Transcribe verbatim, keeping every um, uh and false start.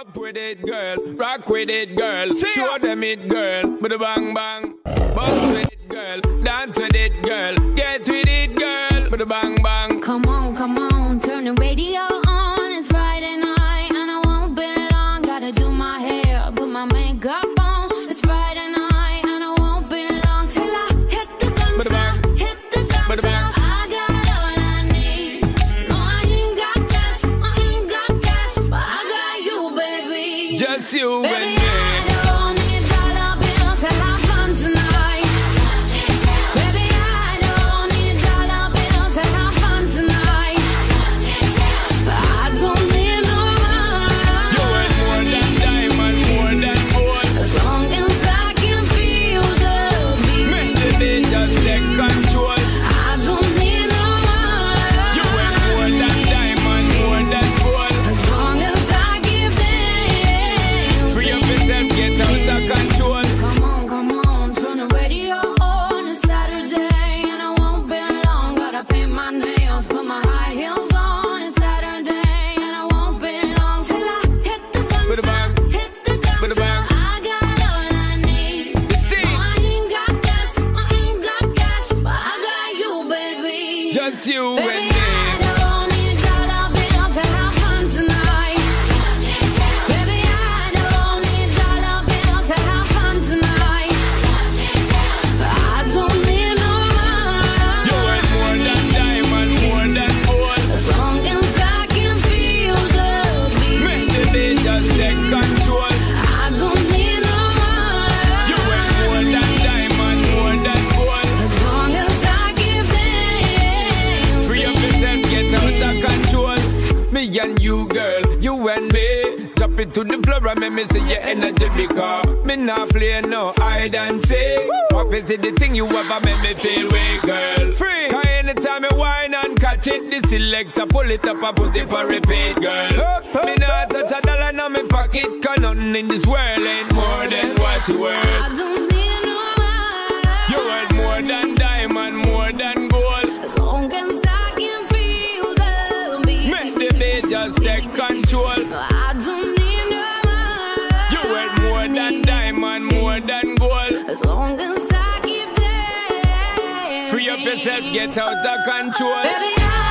Up with it, girl. Rock with it, girl. See Show ya. Them it, girl. With a bang bang. Bounce with it, girl. Dance with it, girl. Get with it, girl. With a bang bang. Come on, come on. Turn the radio on. It's Friday night and I won't be long. Gotta do my hair, put my makeup on. It's Friday night and I won't be long till I hit the dance floor. Hit the dance floor. I got all I need. No, I ain't got cash. I ain't got cash, but I got you, baby. Just you baby, and me. I don't need dollar bills to have fun tonight. Baby, I don't need dollar bills to have fun tonight. But I don't need no money. You ain't more than diamond, more than gold. As long as I can feel the beat. Make the day just take control. I don't need no money. You ain't more than diamond, more than gold. As long as I give them. Free up yourself, get out of control. Come on, come on, turn the radio on. It's Saturday and I won't be long. Gotta paint my nails, put my high heels on. It's Saturday and I won't be long till I hit the dance With a bang. floor. Hit the dance With a floor. bang. I got all I need. You see? No, I ain't got cash, I ain't got cash, but I got you, baby. Just you and Baby, me. I don't need dollar bills to have fun tonight. Baby, I don't need dollar bills to have fun tonight. But I don't need no money. You ain't more than diamond, more than gold. As long as I can feel the beat. Make the day just take control. I don't need no money. You ain't more than diamond, more than gold. As long as I give them. Free up yourself, get out of control. Me and you, girl, you and me. Drop it to the floor and make me see your energy because me not play no hide and seek. What is it the thing you ever make me feel way, girl? Free. Cause anytime I whine and catch it, the selector pull it up and put it for repeat, girl. Me not touch a dollar in my pocket, cause nothing in this world ain't more than what you worth. I don't need no money. You worth more than diamond, more than gold. As long as I can feel the beat. Make the beat just take control. I don't need no money. You worth more than diamond, more than gold. As long as I keep dancing. Free up yourself, get out of control. Baby, I